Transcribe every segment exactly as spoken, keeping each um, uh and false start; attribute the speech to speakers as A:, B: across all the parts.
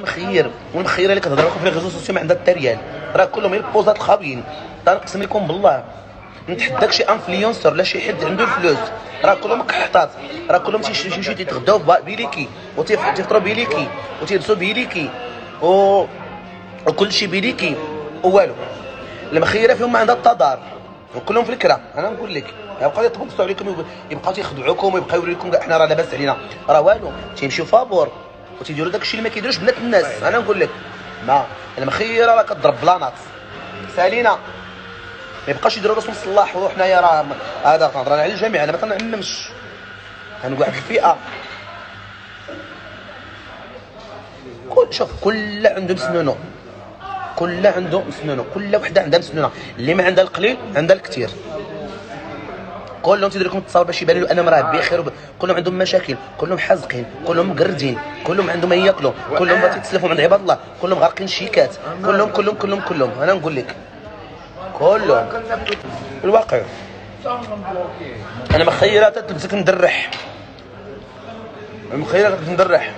A: المخير والمخيره اللي كتهضر لكم في الريزو سوسيو ما عندها حتى ريال، راه كلهم غير بوزات خابيين. تنقسم لكم بالله نتحداك شي انفلونسور ولا شي حد عنده الفلوس، راه كلهم كحطات، راه كلهم تيمشيو تيتغداو بيليكي وتيفطروا بيليكي وتيلبسوا بيليكي و وكل شيء بيليكي والو. المخيره فيهم ما عندها التضار وكلهم في الكرا. انا نقول لك يبقاو يطبقوا عليكم، يبقاو تيخدعوكم ويبقاو يوريو لكم احنا راه لاباس علينا، راه والو. تيمشيو فابور وتيديروا داكشي اللي ما كيديروش بنات الناس. انا نقول لك ما المخيره راه كضرب بلانات سالينا، ما يبقاش يديروا راسهم صلاح وحنايا راه هذا كنهضر على الجميع، انا ما كنعممش، كنقول واحد الفئه. كل شوف كل عنده مسنونه، كل عنده مسنونه، كل وحده عندها مسنونه، اللي ما عندها القليل عندها الكثير. كلهم تيديروا لكم التصاور باش يبان له انهم راه بخير وب... كلهم عندهم مشاكل، كلهم حازقين، كلهم مقردين، كلهم عندهم ما ياكلوا، كلهم ما تيتسلفوا عند عباد الله، كلهم غارقين شيكات، كلهم كلهم كلهم كلهم. انا نقول لك كلهم الواقع. انا مخيره تلبسك مدرح، المخيره تلبسك مدرح،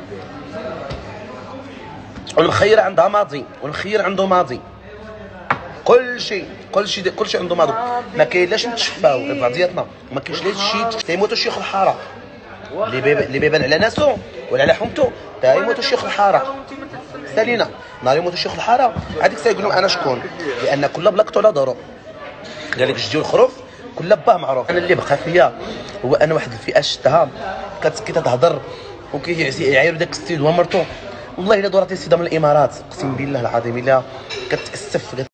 A: والمخيره عندها ماضي، والمخير عنده ماضي، كل شيء كل شيء كل شيء عنده ماضي. ما كاين لاش نتشفاو بعضياتنا، ما كاينش لاش شي تيموتوا شيخ الحاره اللي بيبان اللي بيبان على ناسو ولا على حومته تا يموتوا شيخ الحاره. سالينا نهار يموتوا شيخ الحاره هذيك الساعه يقولوا انا شكون، لان كل بلاكتو على دورو. قال لك جديو الخروف كل باه معروف. انا اللي بقى فيا هو انا واحد الفئه شفتها كتهضر وكيعايروا داك السيد ومرته، والله الا دورتي السيده من الامارات اقسم بالله العظيم الا كتاسف.